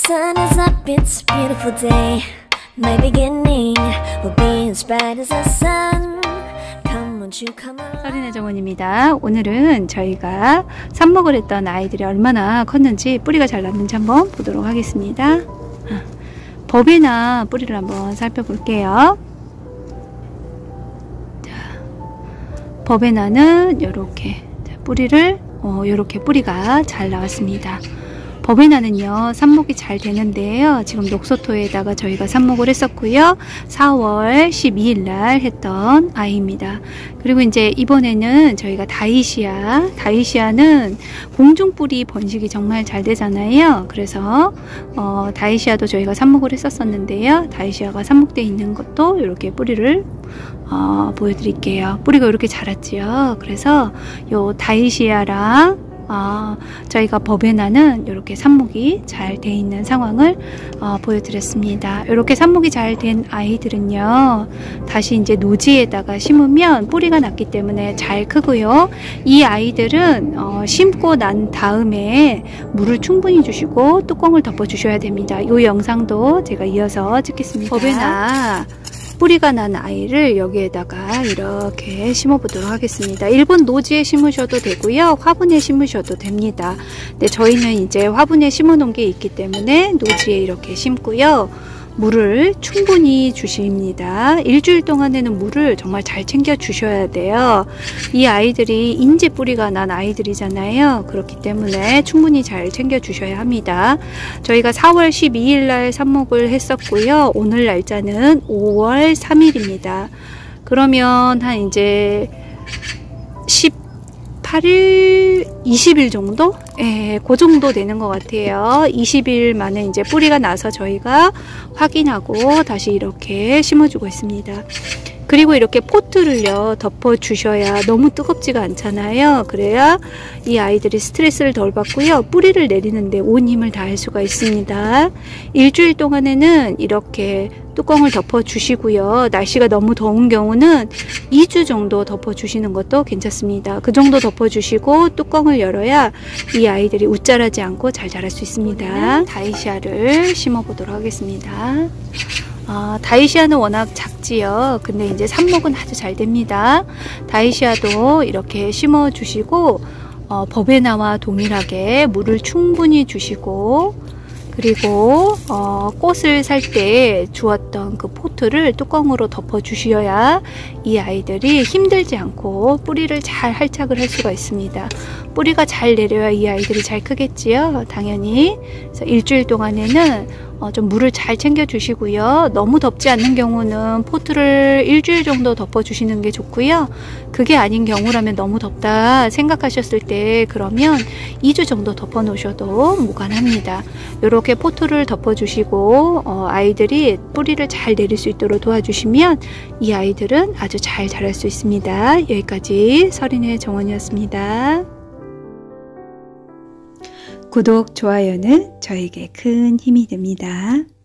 sun is up, it's a beautiful day. My beginning will be as bright as the sun. Come won't you come alive. 서린의 정원입니다. 오늘은 저희가 삽목을 했던 아이들이 얼마나 컸는지 뿌리가 잘 났는지 한번 보도록 하겠습니다. 버베나 뿌리를 한번 살펴볼게요. 자, 버베나는 이렇게 뿌리를 이렇게 뿌리가 잘 나왔습니다. 버베나는요 삽목이 잘 되는데요, 지금 녹소토에다가 저희가 삽목을 했었고요, 4월 12일 날 했던 아이입니다. 그리고 이제 이번에는 저희가 다이시아는 공중뿌리 번식이 정말 잘 되잖아요. 그래서 다이시아도 저희가 삽목을 했었는데요, 다이시아가 삽목되어 있는 것도 이렇게 뿌리를 보여드릴게요. 뿌리가 이렇게 자랐지요. 그래서 요 다이시아랑 저희가 버베나는 이렇게 삽목이 잘 돼 있는 상황을 보여드렸습니다. 이렇게 삽목이 잘 된 아이들은요, 다시 이제 노지에다가 심으면 뿌리가 났기 때문에 잘 크고요. 이 아이들은 심고 난 다음에 물을 충분히 주시고 뚜껑을 덮어 주셔야 됩니다. 이 영상도 제가 이어서 찍겠습니다. 버베나 뿌리가 난 아이를 여기에다가 이렇게 심어 보도록 하겠습니다. 일본 노지에 심으셔도 되고요, 화분에 심으셔도 됩니다. 근데 저희는 이제 화분에 심어 놓은 게 있기 때문에 노지에 이렇게 심고요, 물을 충분히 주십니다. 일주일 동안에는 물을 정말 잘 챙겨 주셔야 돼요. 이 아이들이 인제 뿌리가 난 아이들이잖아요. 그렇기 때문에 충분히 잘 챙겨 주셔야 합니다. 저희가 4월 12일 날 삽목을 했었고요, 오늘 날짜는 5월 3일입니다. 그러면 한 이제 18일, 20일 정도? 예, 그 정도 되는 것 같아요. 20일 만에 이제 뿌리가 나서 저희가 확인하고 다시 이렇게 심어주고 있습니다. 그리고 이렇게 포트를요 덮어 주셔야 너무 뜨겁지가 않잖아요. 그래야 이 아이들이 스트레스를 덜 받고요, 뿌리를 내리는데 온 힘을 다할 수가 있습니다. 일주일 동안에는 이렇게 뚜껑을 덮어 주시고요, 날씨가 너무 더운 경우는 2주 정도 덮어 주시는 것도 괜찮습니다. 그 정도 덮어 주시고 뚜껑을 열어야 이 아이들이 웃자라지 않고 잘 자랄 수 있습니다. 다이시아를 심어 보도록 하겠습니다. 다이시아는 워낙 작지요. 근데 이제 삽목은 아주 잘 됩니다. 다이시아도 이렇게 심어 주시고 버베나와 동일하게 물을 충분히 주시고, 그리고 꽃을 살 때 주었던 그 포트를 뚜껑으로 덮어 주셔야 이 아이들이 힘들지 않고 뿌리를 잘 활착을 할 수가 있습니다. 뿌리가 잘 내려야 이 아이들이 잘 크겠지요, 당연히. 그래서 일주일 동안에는 좀 물을 잘 챙겨 주시고요, 너무 덥지 않는 경우는 포트를 일주일 정도 덮어 주시는 게 좋고요, 그게 아닌 경우라면 너무 덥다 생각하셨을 때 그러면 2주 정도 덮어 놓으셔도 무관합니다. 이렇게 포트를 덮어 주시고 아이들이 뿌리를 잘 내릴 수 있도록 도와주시면 이 아이들은 아주 잘 자랄 수 있습니다. 여기까지 서린의 정원이었습니다. 구독, 좋아요는 저에게 큰 힘이 됩니다.